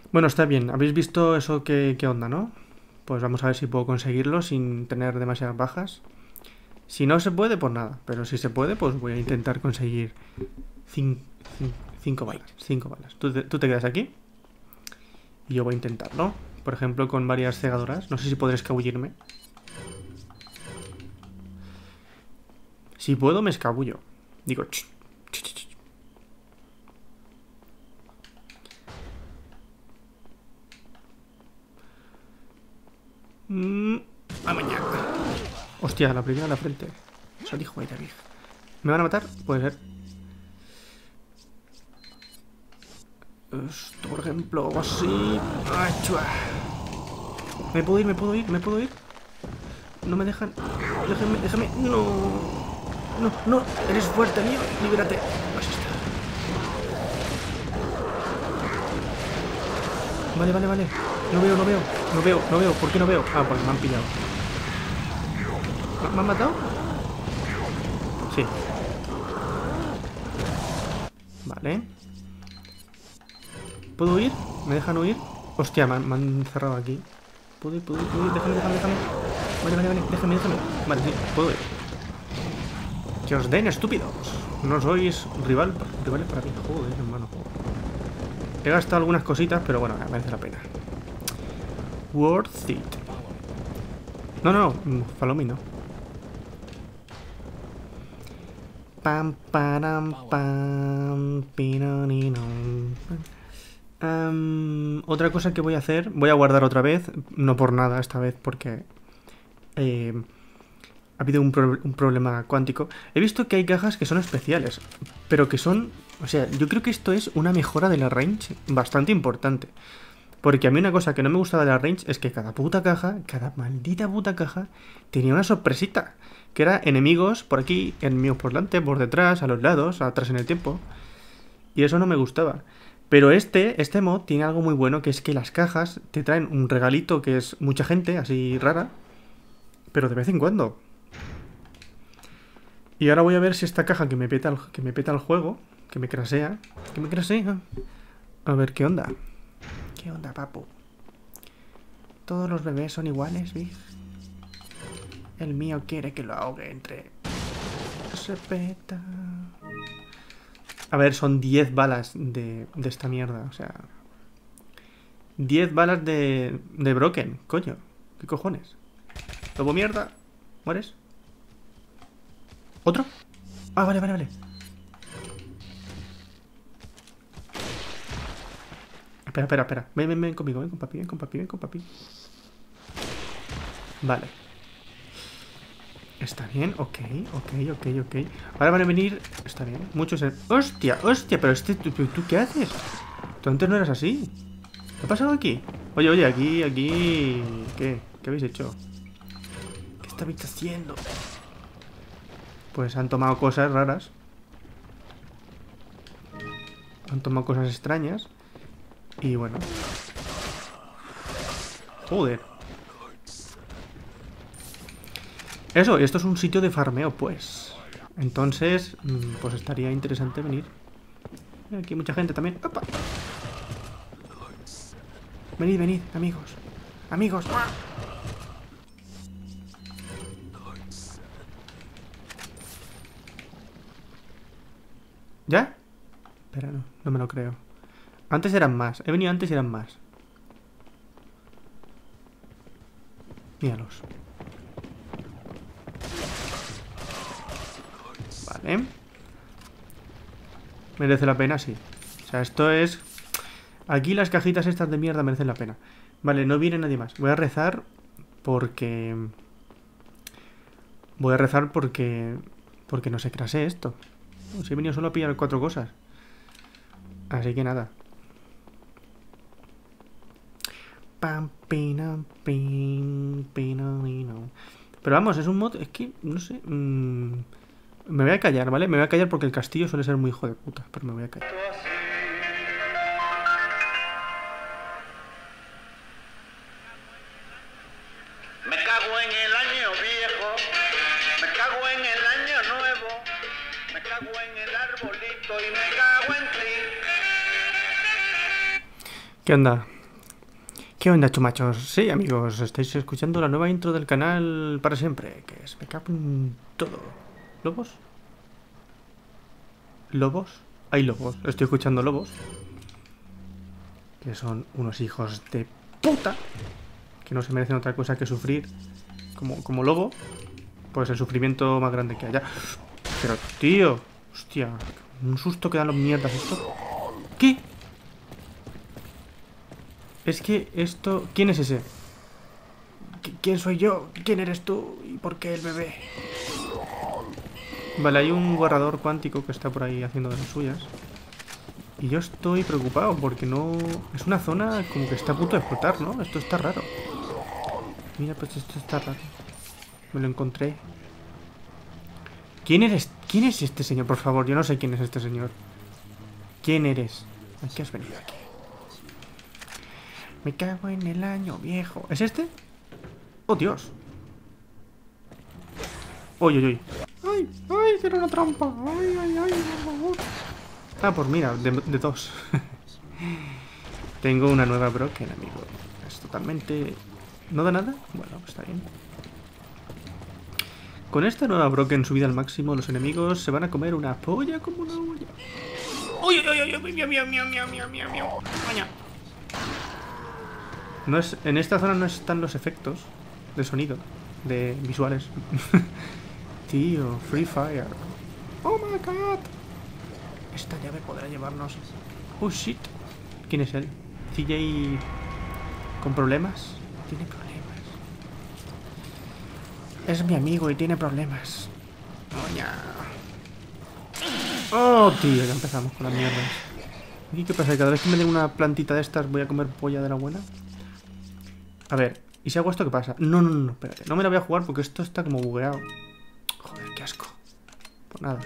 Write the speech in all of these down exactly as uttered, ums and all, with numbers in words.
Bueno, está bien. ¿Habéis visto eso qué, qué onda, no? Pues vamos a ver si puedo conseguirlo sin tener demasiadas bajas. Si no se puede, pues nada. Pero si se puede, pues voy a intentar conseguir cin- cin- cinco balas. Cinco balas. Tú te, tú te quedas aquí y yo voy a intentarlo. Por ejemplo, con varias cegadoras. No sé si podré escabullirme. Si puedo, me escabullo. Digo, ch, ch, ch, ch. Mm, a mañana. Hostia, la primera en la frente. Eso dijo ella, vieja. ¿Me van a matar? Puede ser. Esto, por ejemplo, algo así. ¡Ay, chua! ¿Me puedo ir? ¿Me puedo ir? ¿Me puedo ir? No me dejan. Déjame, déjame. No. No, no. Eres fuerte, mío. Libérate. Así está. Vale, vale, vale. No veo, no veo. No veo, no veo. ¿Por qué no veo? Ah, porque me han pillado. ¿Me han matado? Sí. Vale. ¿Puedo huir? ¿Me dejan huir? Hostia, me han, me han encerrado aquí. ¿Puedo ir? ¿Puedo ir? ¿Puedo ir? Déjame, déjame, déjame. Vale, vale, vale. Déjame, déjame. Vale, sí. Puedo ir. Que os den, estúpidos. No sois rival, rivales para mí. Joder, hermano. He gastado algunas cositas, pero bueno, merece la pena. Worth it. No, no, no. Follow me, no. Pam, param, pam, pinonino. Um, otra cosa que voy a hacer, voy a guardar otra vez, no por nada esta vez, porque eh, ha habido un, pro un problema cuántico. He visto que hay cajas que son especiales, pero que son, o sea, yo creo que esto es una mejora de la range bastante importante. Porque a mí una cosa que no me gustaba de la range es que cada puta caja, cada maldita puta caja, tenía una sorpresita. Que era enemigos por aquí, enemigos por delante, por detrás, a los lados, atrás en el tiempo. Y eso no me gustaba. Pero este, este mod tiene algo muy bueno, que es que las cajas te traen un regalito que es mucha gente, así rara, pero de vez en cuando. Y ahora voy a ver si esta caja que me peta el, que me peta el juego, que me crasea, que me crasea. A ver qué onda. ¿Qué onda, papu? Todos los bebés son iguales, ¿ves? El mío quiere que lo ahogue entre... Se peta... A ver, son diez balas de, de esta mierda, o sea... diez balas de, de Broken, coño. ¿Qué cojones? Lobo mierda. ¿Mueres? ¿Otro? Ah, vale, vale, vale. Espera, espera, espera. Ven, ven, ven conmigo, ven con papi, ven con papi, ven con papi. Vale. Está bien, ok, ok, ok, ok. Ahora van a venir... Está bien, muchos... En... ¡Hostia, hostia! Pero este... ¿tú, ¿Tú qué haces? Tú antes no eras así. ¿Qué ha pasado aquí? Oye, oye, aquí, aquí... ¿Qué? ¿Qué habéis hecho? ¿Qué estáis haciendo? Pues han tomado cosas raras. Han tomado cosas extrañas. Y bueno. Joder. Eso, esto es un sitio de farmeo, pues. Entonces, pues estaría interesante venir. Aquí hay mucha gente también. ¡Opa! Venid, venid, amigos. Amigos. ¿Ya? Espera, no, no me lo creo. Antes eran más. He venido antes y eran más. Míralos. Vale. Merece la pena, sí. O sea, esto es... Aquí las cajitas estas de mierda merecen la pena. Vale, no viene nadie más. Voy a rezar porque... Voy a rezar porque... Porque no se crase esto. Si he venido solo a pillar cuatro cosas. Así que nada. Pam, pina, pin, pina, pina. Pero vamos, es un mod... Es que, no sé... Mmm, me voy a callar, ¿vale? Me voy a callar porque el castillo suele ser muy hijo de puta. Pero me voy a callar. Me cago en el año viejo, me cago en el año nuevo, me cago en el arbolito y me cago en ti. ¿Qué onda? ¿Qué onda, chumachos? Sí, amigos, estáis escuchando la nueva intro del canal para siempre, que es Me cago en todo. ¿Lobos? ¿Lobos? Hay lobos, estoy escuchando lobos. Que son unos hijos de puta. Que no se merecen otra cosa que sufrir como, como lobo. Pues el sufrimiento más grande que haya. Pero, tío, hostia, un susto que dan los mierdas esto. ¿Qué? Es que esto... ¿Quién es ese? ¿Quién soy yo? ¿Quién eres tú? ¿Y por qué el bebé? Vale, hay un guardador cuántico que está por ahí haciendo de las suyas. Y yo estoy preocupado porque no... Es una zona como que está a punto de explotar, ¿no? Esto está raro. Mira, pues esto está raro. Me lo encontré. ¿Quién eres? ¿Quién es este señor? Por favor, yo no sé quién es este señor. ¿Quién eres? ¿A qué has venido aquí? Me cago en el año viejo. ¿Es este? ¡Oh, Dios! ¡Uy, uy, uy! ¡Ay, ay! ¡Era una trampa! ¡Ay, ay, ay! Por favor. Ah, pues mira, de, de dos. Tengo una nueva broken, amigo. Es totalmente... ¿No da nada? Bueno, pues está bien. Con esta nueva broken subida al máximo, los enemigos se van a comer una polla como una olla. ¡Uy, uy, uy! ¡Uy! ¡Miau, miau, miau, miau, miau, miau, miau! ¡Coña! No es, en esta zona no están los efectos de sonido, de visuales. Tío, Free Fire. Oh my god. Esta llave podrá llevarnos. Oh shit. ¿Quién es él? C J con problemas. Tiene problemas. Es mi amigo y tiene problemas. Coña. Oh, tío, ya empezamos con las mierdas. ¿Y qué pasa? ¿Cada vez que me den una plantita de estas voy a comer polla de la buena? A ver, ¿y si hago esto qué pasa? No, no, no, espérate. No me la voy a jugar porque esto está como bugueado. Joder, qué asco. Pues nada.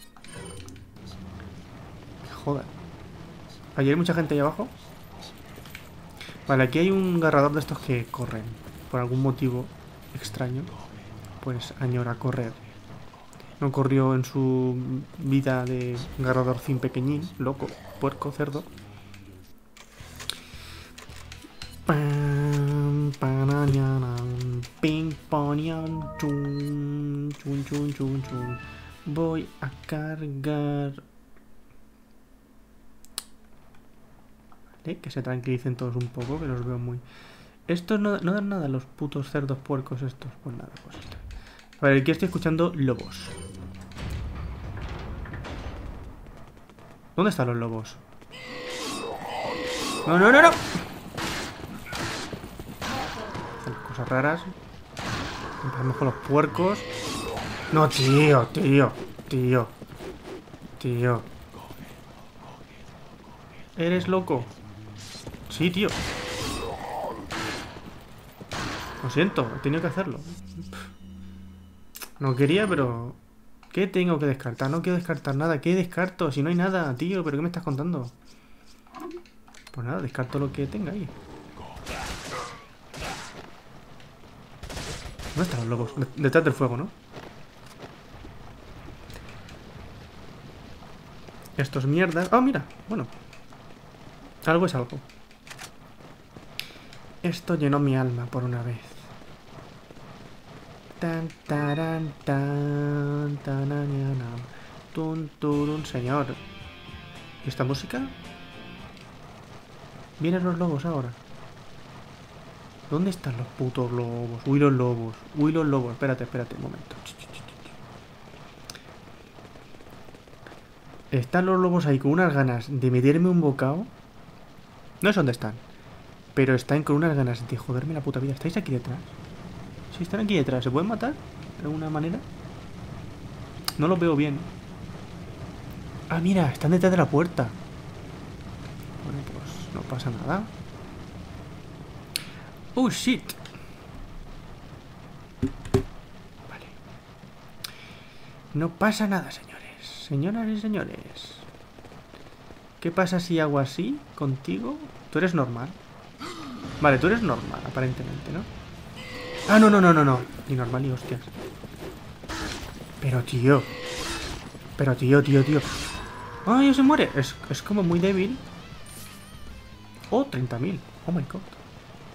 Joder. ¿Ahí hay mucha gente ahí abajo? Vale, aquí hay un garrador de estos que corren. Por algún motivo extraño. Pues añora correr. No corrió en su vida de garradorcín pequeñín. Loco, puerco, cerdo. Pam, panañanan, ping ponian, chun, chun, chun, chun, chun. Voy a cargar. Vale, que se tranquilicen todos un poco, que los veo muy... Estos no, no dan nada, los putos cerdos puercos estos. Pues nada, pues esto. A ver, aquí estoy escuchando lobos. ¿Dónde están los lobos? No, no, no, no. Cosas raras. Empezamos con los puercos. No, tío, tío, tío. Tío. ¿Eres loco? Sí, tío. Lo siento, he tenido que hacerlo. No quería, pero... ¿Qué tengo que descartar? No quiero descartar nada. ¿Qué descarto? Si no hay nada, tío. ¿Pero qué me estás contando? Pues nada, descarto lo que tenga ahí. ¿Dónde están los lobos? Detrás del fuego, ¿no? Estos mierdas... ¡Ah, mira! Bueno. Algo es algo. Esto llenó mi alma por una vez. Tan, taran, tan, tananana, tun, turun, señor. ¿Y esta música? Vienen los lobos ahora. ¿Dónde están los putos lobos? Uy, los lobos. Uy, los lobos. Espérate, espérate, un momento. Están los lobos ahí con unas ganas de meterme un bocado. No sé dónde están. Pero están con unas ganas de joderme la puta vida. ¿Estáis aquí detrás? Sí, están aquí detrás. ¿Se pueden matar? ¿De alguna manera? No los veo bien. Ah, mira, están detrás de la puerta. Bueno, pues no pasa nada. Oh, shit. Vale. No pasa nada, señores. Señoras y señores. ¿Qué pasa si hago así contigo? Tú eres normal. Vale, tú eres normal, aparentemente, ¿no? Ah, no, no, no, no, no. Ni normal ni hostias. Pero, tío. Pero, tío, tío, tío. ¡Ay, se muere! Es, es como muy débil. Oh, treinta mil. Oh my god.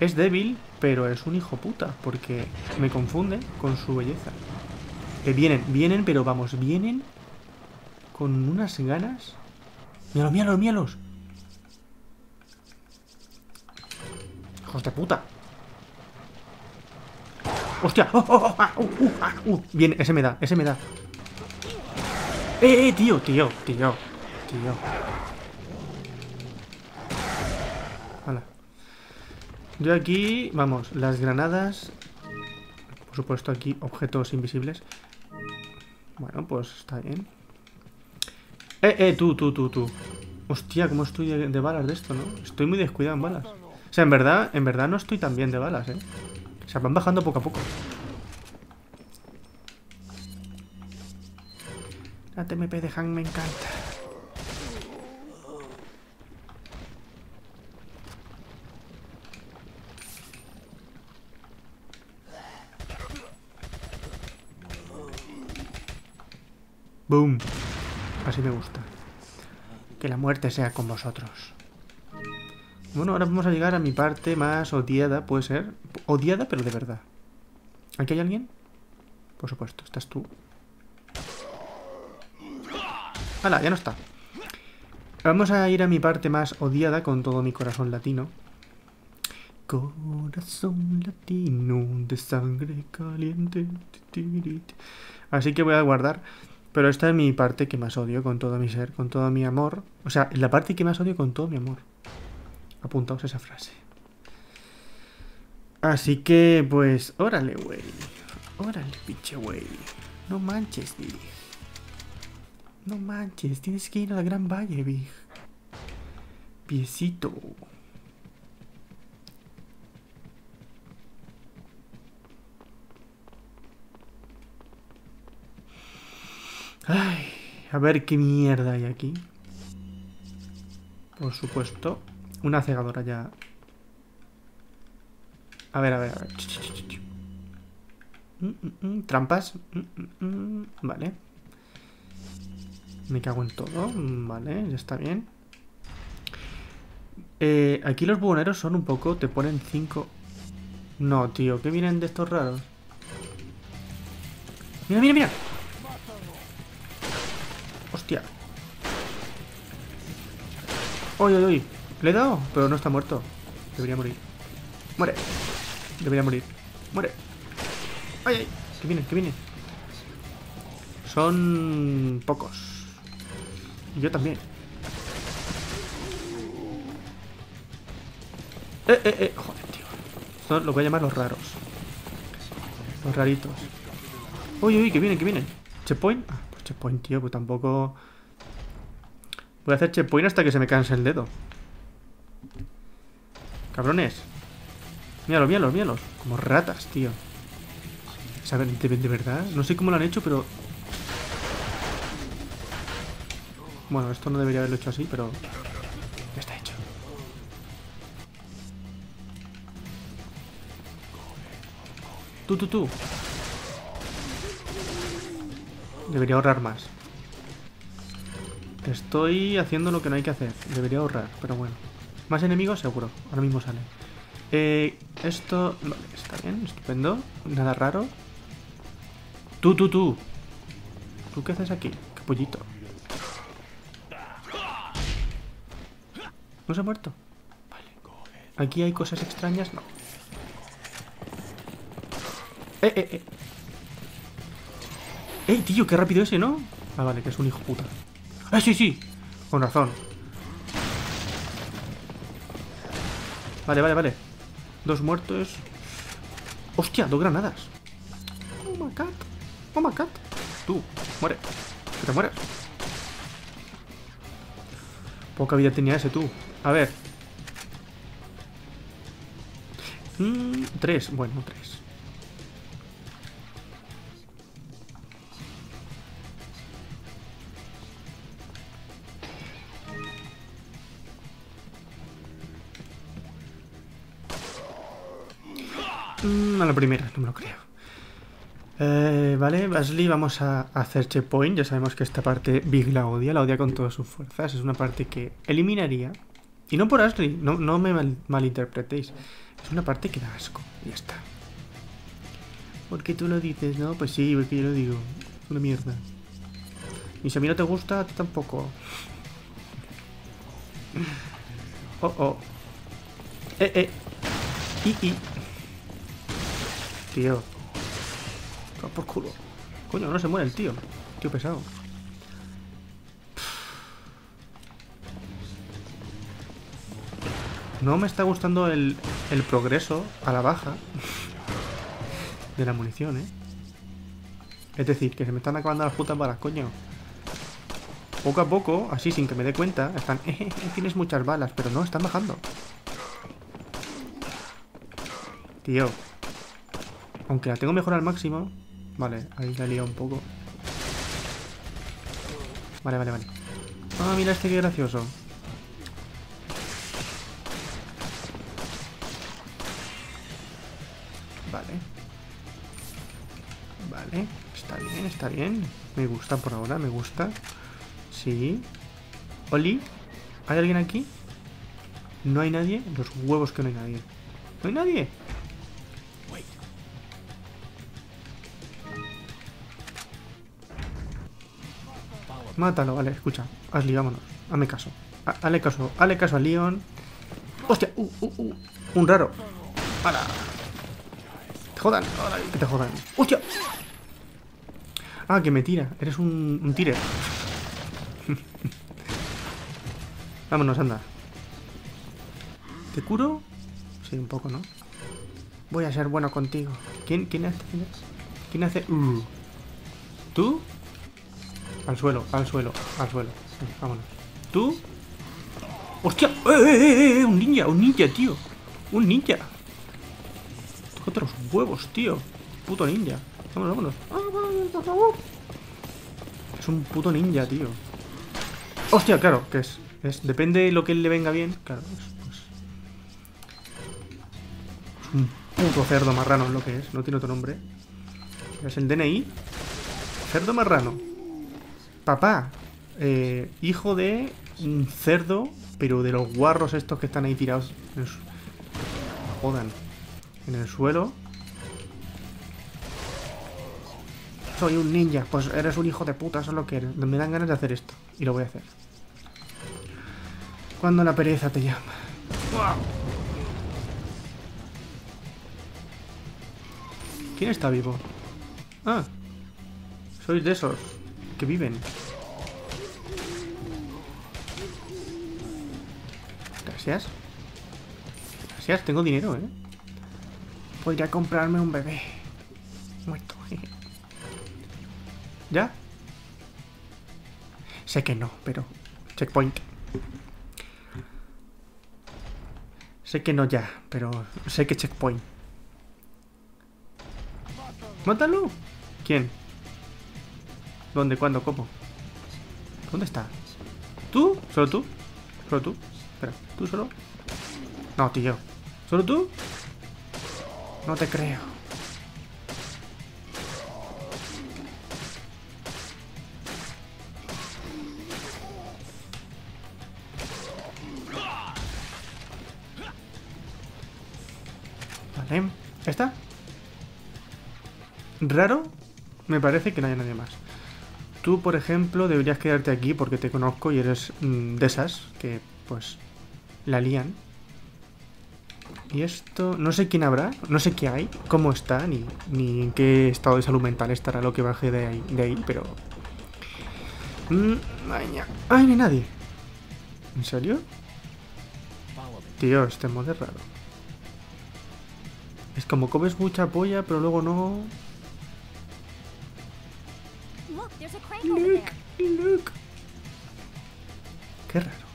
Es débil, pero es un hijo puta, porque me confunde con su belleza. Que vienen, vienen, pero vamos, vienen con unas ganas. ¡Míralos, míralos, míralos! ¡Hijos de puta! ¡Hostia! ¡Oh, oh, oh! ¡Ah! ¡Uh, uh, ah, uh! Bien, ese me da, ese me da. ¡Eh, eh, tío! Tío, tío, tío. Hala. Yo aquí, vamos, las granadas. Por supuesto aquí, objetos invisibles. Bueno, pues está bien. Eh, eh, tú, tú, tú, tú. Hostia, cómo estoy de, de balas de esto, ¿no? Estoy muy descuidado en balas. O sea, en verdad, en verdad no estoy tan bien de balas, ¿eh? O sea, van bajando poco a poco. La T M P de Hank me encanta. Boom. Así me gusta. Que la muerte sea con vosotros. Bueno, ahora vamos a llegar a mi parte más odiada, puede ser. Odiada, pero de verdad. ¿Aquí hay alguien? Por supuesto, estás tú. ¡Hala! Ya no está. Vamos a ir a mi parte más odiada con todo mi corazón latino. Corazón latino de sangre caliente. Así que voy a guardar. Pero esta es mi parte que más odio con todo mi ser, con todo mi amor. O sea, la parte que más odio con todo mi amor. Apuntaos esa frase. Así que, pues, órale, güey. Órale, pinche güey. No manches, Big. No manches, tienes que ir a la Gran Valle, Big. Piecito. Ay, a ver qué mierda hay aquí. Por supuesto. Una cegadora ya. A ver, a ver, a ver. Mm, mm, mm. Trampas. Mm, mm, mm. Vale. Me cago en todo. Vale, ya está bien. Eh, aquí los buhoneros son un poco... Te ponen cinco... No, tío, ¿qué vienen de estos raros? Mira, mira, mira. Hostia. Uy, uy, uy. Le he dado, pero no está muerto. Debería morir. Muere. Debería morir. Muere. Ay, ay. Que vienen, que vienen. Son pocos. Y yo también. Eh, eh, eh. Joder, tío. Esto lo voy a llamar los raros. Los raritos. Uy, uy, que vienen, que vienen. Checkpoint. Ah, pues checkpoint, tío. Pues tampoco... Voy a hacer checkpoint hasta que se me canse el dedo. Cabrones. Míralos, míralos, míralos. Como ratas, tío. ¿Saben? ¿De, de verdad? No sé cómo lo han hecho, pero... Bueno, esto no debería haberlo hecho así, pero... Ya está hecho. Tú, tú, tú. Debería ahorrar más. Estoy haciendo lo que no hay que hacer. Debería ahorrar, pero bueno. Más enemigos, seguro. Ahora mismo sale. Eh, esto... Vale, está bien, estupendo. Nada raro. Tú, tú, tú. ¿Tú qué haces aquí? Qué pollito. ¿No se ha muerto? Vale. ¿Aquí hay cosas extrañas? No. Eh, eh, eh. ¡Eh, tío! ¡Qué rápido ese, ¿no? Ah, vale, que es un hijo puta. ¡Ah, sí, sí! Con razón. Vale, vale, vale. Dos muertos. ¡Hostia! Dos granadas. ¡Oh, my God! ¡Oh, my God! Tú, muere. Que te mueras. Poca vida tenía ese, tú. A ver. Mm, tres. Bueno, tres. Mm, a la primera, no me lo creo. Eh, vale, Basley, vamos a hacer checkpoint. Ya sabemos que esta parte Big la odia, la odia con todas sus fuerzas. Es una parte que eliminaría. Y no por Ashley, no, no me mal, malinterpretéis. Es una parte que da asco. Y ya está. Porque tú lo dices, ¿no? Pues sí, porque yo lo digo. Una mierda. Y si a mí no te gusta, a ti tampoco. Oh, oh. Eh, eh. Y, y. Tío. Va por culo. Coño, no se muere el tío. Tío pesado. No me está gustando el, el progreso a la baja de la munición, ¿eh? Es decir, que se me están acabando las putas balas, coño. Poco a poco, así sin que me dé cuenta, están... Eh, eh, tienes muchas balas, pero no, están bajando. Tío. Aunque la tengo mejor al máximo. Vale, ahí la he liado un poco. Vale, vale, vale. Ah, mira este, qué gracioso. Vale. Vale. Está bien, está bien. Me gusta por ahora, me gusta. Sí. Oli. ¿Hay alguien aquí? ¿No hay nadie? Los huevos que no hay nadie. ¿No hay nadie? Mátalo, vale, escucha. Ashley, vámonos. Hazme caso. Ha- Hazle caso. Hazle caso a Leon. ¡Hostia! Uh, uh, uh. Un raro. ¡Hala! ¡Te jodan! ¡Hala! ¡Que te jodan! ¡Hostia! Ah, que me tira. Eres un, un tire. Vámonos, anda. ¿Te curo? Sí, un poco, ¿no? Voy a ser bueno contigo. ¿Quién, quién hace? ¿Quién hace? Uh. ¿Tú? Al suelo, al suelo, al suelo. Sí, vámonos. ¿Tú? ¡Hostia! ¡Eh, eh, eh! Un ninja, un ninja, tío. Un ninja. Tócate los huevos, tío. Puto ninja. Vámonos, vámonos. Vámonos, por favor. Es un puto ninja, tío. ¡Hostia! Claro, que es, es. Depende de lo que le venga bien. Claro, es, pues. Es un puto cerdo marrano, es lo que es. No tiene otro nombre. Es el D N I. Cerdo marrano. Papá. Eh, hijo de un cerdo, pero de los guarros estos que están ahí tirados. En el, jodan. En el suelo. Soy un ninja. Pues eres un hijo de puta, eso es lo que eres. Me dan ganas de hacer esto. Y lo voy a hacer. Cuando la pereza te llama. ¡Wow! ¿Quién está vivo? Ah. Sois de esos que viven. Gracias. Gracias, tengo dinero, ¿eh? Podría comprarme un bebé. Muerto. ¿Ya? Sé que no, pero... Checkpoint. Sé que no ya, pero sé que checkpoint. ¡Mátalo! ¿Quién? ¿Dónde? ¿Cuándo? ¿Cómo? ¿Dónde está? ¿Tú? ¿Solo tú? ¿Solo tú? Espera, ¿tú solo? No, tío. ¿Solo tú? No te creo. Vale. ¿Esta? Raro. Me parece que no haya nadie más. Tú, por ejemplo, deberías quedarte aquí porque te conozco y eres mmm, de esas que, pues, la lían. Y esto... No sé quién habrá, no sé qué hay, cómo está, ni, ni en qué estado de salud mental estará lo que baje de ahí, de ahí pero... Mm, ay, ay, no hay nadie. ¿En serio? Tío, este mod es raro. Es como comes mucha polla, pero luego no... Look, look. Qué raro.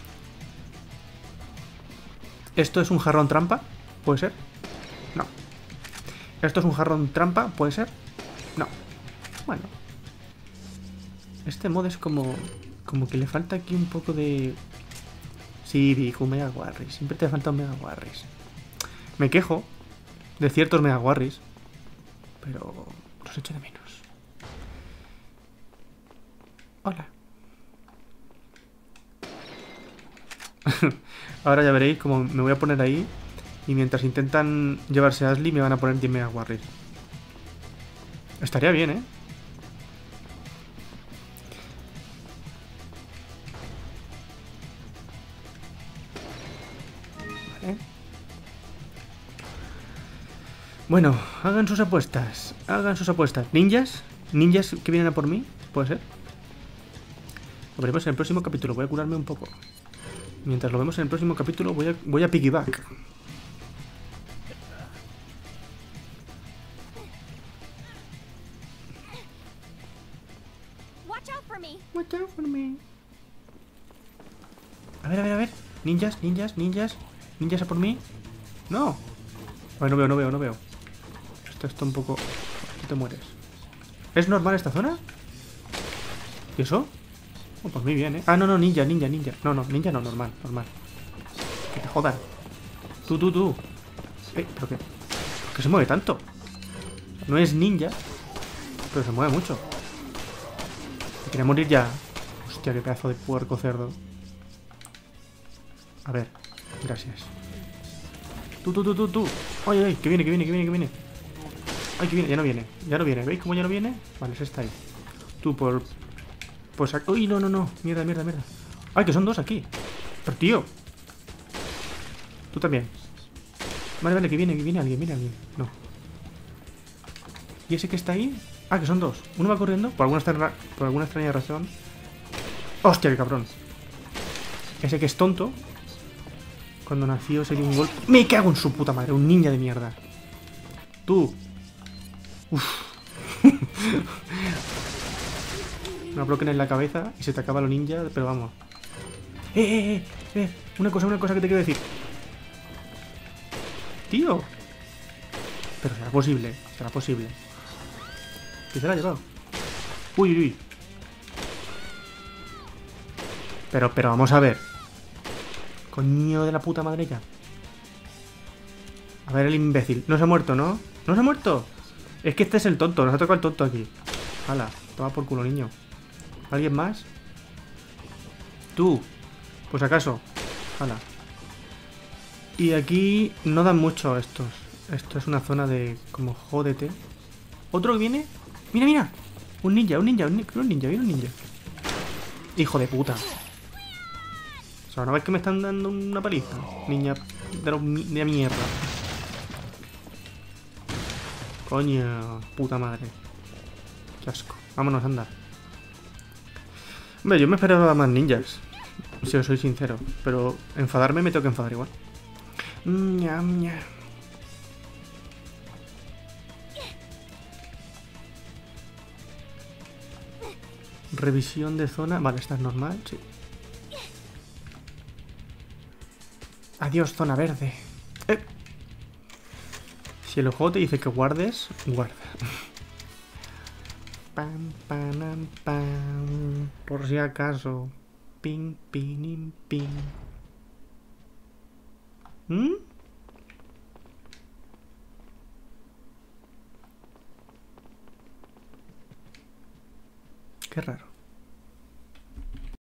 ¿Esto es un jarrón trampa? ¿Puede ser? No. ¿Esto es un jarrón trampa? ¿Puede ser? No. Bueno. Este mod es como... Como que le falta aquí un poco de... Sí, dijo, un Mega Warris. Siempre te falta un Mega Warris. Me quejo de ciertos Mega Warris, pero los echo de menos. Hola. Ahora ya veréis como me voy a poner ahí Y mientras intentan llevarse a Ashley, me van a poner diez Mega Warriors. Estaría bien, ¿eh? Vale. Bueno, hagan sus apuestas. Hagan sus apuestas. ¿Ninjas? ¿Ninjas que vienen a por mí? ¿Puede ser? Lo veremos en el próximo capítulo. Voy a curarme un poco. Mientras lo vemos en el próximo capítulo, voy a, voy a piggyback. Watch out for me. Watch out for me. A ver, a ver, a ver. Ninjas, ninjas, ninjas. ¿Ninjas a por mí? No. A ver, no veo, no veo, no veo. Esto está un poco... Aquí te mueres. ¿Es normal esta zona? ¿Y eso? Oh, pues muy bien, ¿eh? Ah, no, no, ninja, ninja, ninja. No, no, ninja no, normal, normal. Que te jodan. Tú, tú, tú. Eh, ¿pero qué? ¿Por qué se mueve tanto? No es ninja, pero se mueve mucho. Me quería morir ya. Hostia, qué pedazo de puerco cerdo. A ver, gracias. Tú, tú, tú, tú, tú. Ay, ay, que viene, que viene, que viene, que viene. Ay, que viene, ya no viene. Ya no viene, ¿veis cómo ya no viene? Vale, ese está ahí. Tú por... Pues... Uy, no, no, no. Mierda, mierda, mierda. Ay, que son dos aquí. Pero, tío. Tú también. Vale, vale, que viene, que viene alguien, viene alguien. No. ¿Y ese que está ahí? Ah, que son dos. Uno va corriendo, por alguna extraña, por alguna extraña razón. ¡Hostia, qué cabrón! Ese que es tonto. Cuando nació se dio un golpe. ¡Me cago en su puta madre! Un ninja de mierda. Tú. Uf. Una bloquea en la cabeza y se te acaba lo ninja, pero vamos. ¡Eh, eh, eh! eh! Una cosa, una cosa que te quiero decir. Tío. Pero será posible, será posible. ¿Qué se la ha llevado? Uy, uy, uy. Pero, pero vamos a ver. Coño de la puta madre ya. A ver el imbécil. No se ha muerto, ¿no? ¿No se ha muerto? Es que este es el tonto. Nos ha tocado el tonto aquí. Hala, toma por culo, niño. ¿Alguien más? Tú. Pues acaso. Hala. Y aquí no dan mucho estos. Esto es una zona de... como jódete. ¿Otro que viene? ¡Mira, mira! Un ninja, un ninja, un ninja, un ninja, viene un ninja. Hijo de puta. O sea, una vez que me están dando una paliza. Niña de, los, de mierda. Coño, puta madre. Qué asco. Vámonos, anda. Hombre, yo me esperaba más ninjas. Si os soy sincero. Pero enfadarme me tengo que enfadar igual. Ñam, ñam. Revisión de zona. Vale, esta es normal, sí. Adiós, zona verde. Eh. Si el juego te dice que guardes, guarda. Pam, pam, pam. Por si acaso. Ping, ping, ping. ¿Mm? Qué raro.